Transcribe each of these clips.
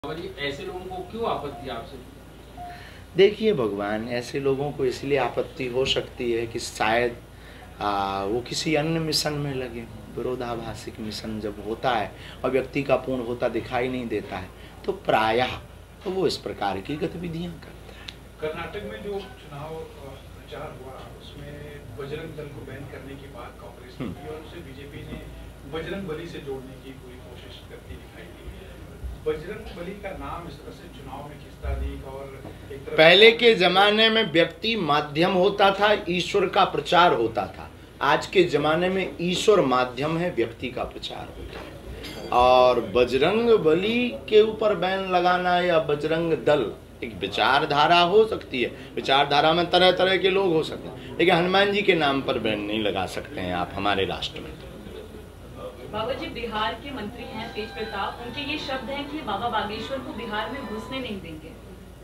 ऐसे लोगों को क्यों आपत्ति आपसे? देखिए भगवान, ऐसे लोगों को इसलिए आपत्ति हो सकती है कि शायद वो किसी अन्य मिशन में लगे हों। विरोधाभासिक मिशन जब होता है और व्यक्ति का पूर्ण होता दिखाई नहीं देता है तो प्रायः तो वो इस प्रकार की गतिविधियां करता है। कर्नाटक में जो चुनाव प्रचार हुआ उसमें बजरंग दल को बैन करने की बात कांग्रेस ने की और उसे बीजेपी ने बजरंग बली से जोड़ने की पूरी कोशिश करती दिखाई दी। बजरंग बली का नाम इस तरह से चुनाव में खिंचता दिखा और एक तरह पहले के जमाने में व्यक्ति माध्यम होता था, ईश्वर का प्रचार होता था। आज के जमाने में ईश्वर माध्यम है, व्यक्ति का प्रचार होता है। और बजरंग बली के ऊपर बैन लगाना या बजरंग दल एक विचारधारा हो सकती है। विचारधारा में तरह तरह के लोग हो सकते हैं, लेकिन हनुमान जी के नाम पर बैन नहीं लगा सकते हैं आप हमारे राष्ट्र में। बाबा जी बिहार के मंत्री हैं तेज प्रताप, उनके ये शब्द हैं कि बाबा बागेश्वर को बिहार में घुसने नहीं देंगे।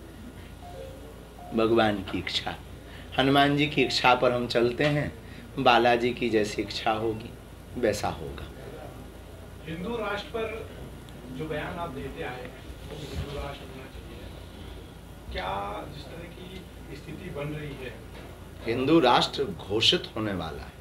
भगवान की इच्छा, हनुमान जी की इच्छा पर हम चलते हैं। बालाजी की जैसी इच्छा होगी वैसा होगा। हिंदू राष्ट्र पर जो बयान आप देते आए वो हिंदू राष्ट्र होना चाहिए, क्या जिस तरह की स्थिति बन रही है हिंदू राष्ट्र घोषित होने वाला है।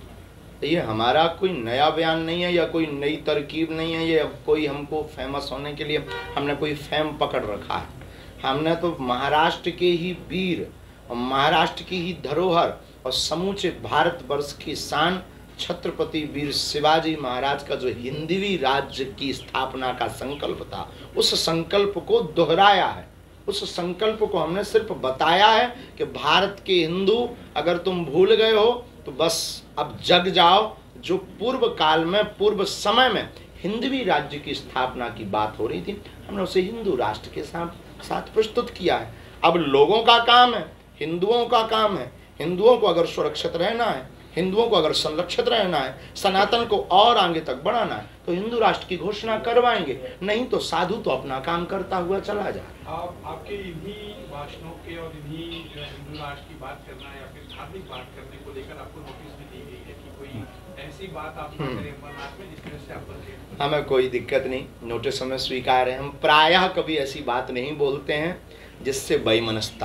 ये हमारा कोई नया बयान नहीं है या कोई नई तरकीब नहीं है, ये कोई हमको फेमस होने के लिए हमने कोई फेम पकड़ रखा है। हमने तो महाराष्ट्र के ही वीर और महाराष्ट्र की ही धरोहर और समूचे भारतवर्ष की शान छत्रपति वीर शिवाजी महाराज का जो हिंदवी राज्य की स्थापना का संकल्प था, उस संकल्प को दोहराया है। उस संकल्प को हमने सिर्फ बताया है कि भारत के हिंदू अगर तुम भूल गए हो तो बस अब जग जाओ। जो पूर्व काल में पूर्व समय में हिंदवी राज्य की स्थापना की बात हो रही थी, हमने उसे हिंदू राष्ट्र के साथ प्रस्तुत किया है। अब लोगों का काम है, हिंदुओं का काम है, हिंदुओं को अगर सुरक्षित रहना है, हिंदुओं को अगर संरक्षित रहना है, सनातन को और आगे तक बढ़ाना है तो हिंदू राष्ट्र की घोषणा करवाएंगे, नहीं तो साधु तो अपना काम करता हुआ चला जाए। आपके इन्हीं भाषणों के और इन्हीं हिंदू राष्ट्र की बात करना या फिर धार्मिक बात करने को लेकर आपको नोटिस भी दी गई है कि कोई ऐसी बात आप न करें अमरनाथ में जिस तरह से आप हमें कोई दिक्कत नहीं, नोटिस हमें स्वीकार है। हम प्रायः कभी ऐसी बात नहीं बोलते हैं जिससे वैमनस्यता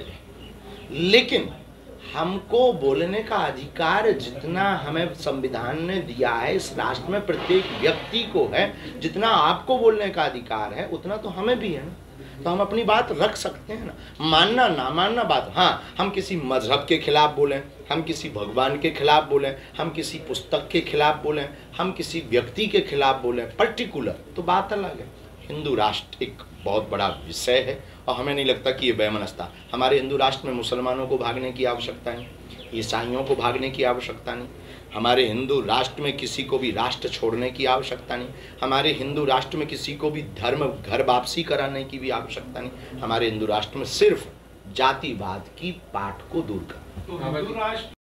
फैले, लेकिन हमको बोलने का अधिकार जितना हमें संविधान ने दिया है, इस राष्ट्र में प्रत्येक व्यक्ति को है, जितना आपको बोलने का अधिकार है उतना तो हमें भी है ना। तो हम अपनी बात रख सकते हैं ना, मानना ना मानना बात। हाँ, हम किसी मजहब के खिलाफ बोलें, हम किसी भगवान के खिलाफ बोलें, हम किसी पुस्तक के खिलाफ बोलें, हम किसी व्यक्ति के खिलाफ बोलें पर्टिकुलर, तो बात अलग है। हिंदू राष्ट्र एक बहुत बड़ा विषय है और हमें नहीं लगता कि ये वैमनस्यता। हमारे हिंदू राष्ट्र में मुसलमानों को भागने की आवश्यकता नहीं, ईसाइयों को भागने की आवश्यकता नहीं, हमारे हिंदू राष्ट्र में किसी को भी राष्ट्र छोड़ने की आवश्यकता नहीं, हमारे हिंदू राष्ट्र में किसी को भी धर्म घर वापसी कराने की भी आवश्यकता नहीं। हमारे हिंदू राष्ट्र में सिर्फ जातिवाद की पाठ को दूर करना। तो हिंदू राष्ट्र